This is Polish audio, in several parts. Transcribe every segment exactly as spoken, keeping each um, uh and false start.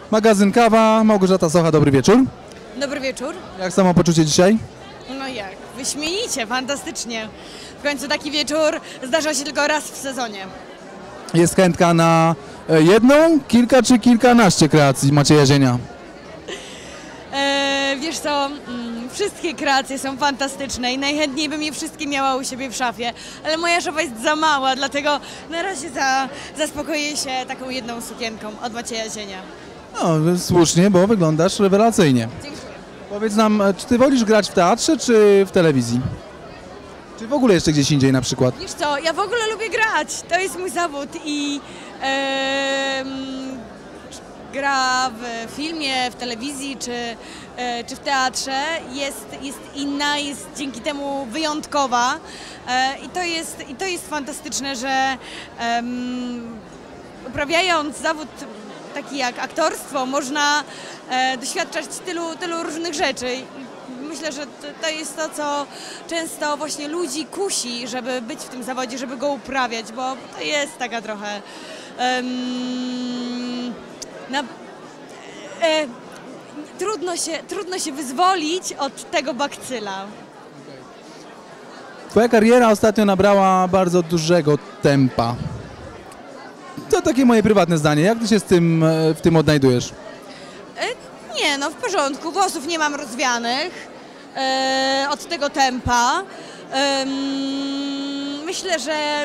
Magazyn Kawa, Małgorzata Socha, dobry wieczór. Dobry wieczór. Jak samopoczucie dzisiaj? No jak? Wyśmienicie, fantastycznie. W końcu taki wieczór zdarza się tylko raz w sezonie. Jest chętka na jedną, kilka czy kilkanaście kreacji Macieja Zienia? Eee, wiesz co, mm, wszystkie kreacje są fantastyczne i najchętniej bym je wszystkie miała u siebie w szafie, ale moja szafa jest za mała, dlatego na razie za, zaspokoję się taką jedną sukienką od Macieja Zienia. No, słusznie, bo wyglądasz rewelacyjnie. Dziękuję. Powiedz nam, czy ty wolisz grać w teatrze czy w telewizji? Czy w ogóle jeszcze gdzieś indziej na przykład? Wiesz co, ja w ogóle lubię grać, to jest mój zawód i em, gra w filmie, w telewizji czy, e, czy w teatrze jest, jest inna, jest dzięki temu wyjątkowa e, i, to jest, i to jest fantastyczne, że em, uprawiając zawód taki jak aktorstwo można e, doświadczać tylu, tylu różnych rzeczy. Myślę, że to jest to, co często właśnie ludzi kusi, żeby być w tym zawodzie, żeby go uprawiać, bo to jest taka trochę um, na, e, trudno się, trudno się wyzwolić od tego bakcyla. Twoja kariera ostatnio nabrała bardzo dużego tempa. To takie moje prywatne zdanie. Jak ty się z tym, w tym odnajdujesz? E, nie, no w porządku, włosów nie mam rozwianych e, od tego tempa. E, myślę, że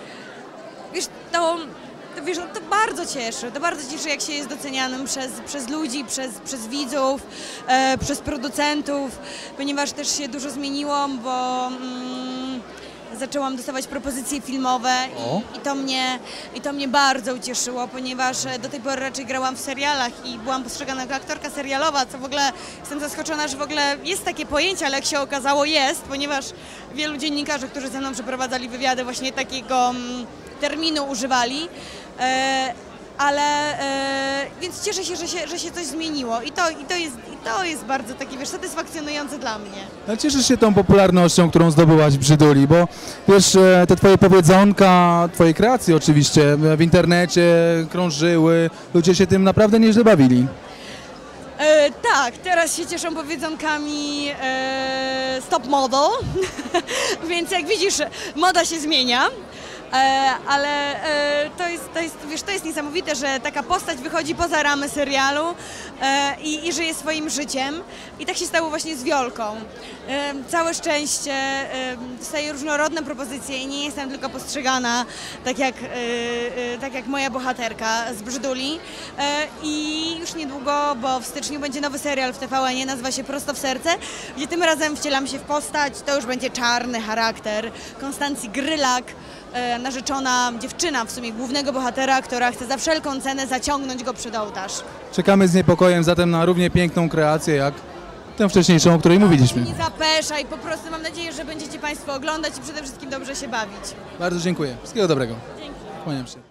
wiesz, to, to, wiesz, no, to bardzo cieszy, to bardzo cieszy, jak się jest docenianym przez, przez ludzi, przez, przez widzów, e, przez producentów, ponieważ też się dużo zmieniło, bo mm, zaczęłam dostawać propozycje filmowe i, i, to mnie, i to mnie bardzo ucieszyło, ponieważ do tej pory raczej grałam w serialach i byłam postrzegana jako aktorka serialowa, co w ogóle jestem zaskoczona, że w ogóle jest takie pojęcie, ale jak się okazało jest, ponieważ wielu dziennikarzy, którzy ze mną przeprowadzali wywiady, właśnie takiego mm, terminu używali. E, ale e, więc cieszę się że, się, że się coś zmieniło i to, i, to jest, i to jest bardzo takie, wiesz, satysfakcjonujące dla mnie. Ale cieszysz się tą popularnością, którą zdobyłaś w Brzyduli, bo wiesz, te twoje powiedzonka, twoje kreacje oczywiście w internecie krążyły, ludzie się tym naprawdę nieźle bawili. E, tak, teraz się cieszą powiedzonkami e, stop model, więc jak widzisz, moda się zmienia. E, ale e, to, jest, to, jest, wiesz, to jest niesamowite, że taka postać wychodzi poza ramy serialu e, i, i żyje swoim życiem. I tak się stało właśnie z Wiolką. E, całe szczęście e, dostaję różnorodne propozycje i nie jestem tylko postrzegana tak jak, e, e, tak jak moja bohaterka z Brzyduli. E, I już niedługo, bo w styczniu będzie nowy serial w T V N ie, nazywa się Prosto w serce, gdzie tym razem wcielam się w postać, to już będzie czarny charakter Konstancji Grylak, narzeczona dziewczyna w sumie głównego bohatera, która chce za wszelką cenę zaciągnąć go przed ołtarz. Czekamy z niepokojem zatem na równie piękną kreację jak tę wcześniejszą, o której mówiliśmy. Nie zapeszaj, po prostu mam nadzieję, że będziecie Państwo oglądać i przede wszystkim dobrze się bawić. Bardzo dziękuję. Wszystkiego dobrego. Dzięki. Kłaniam się.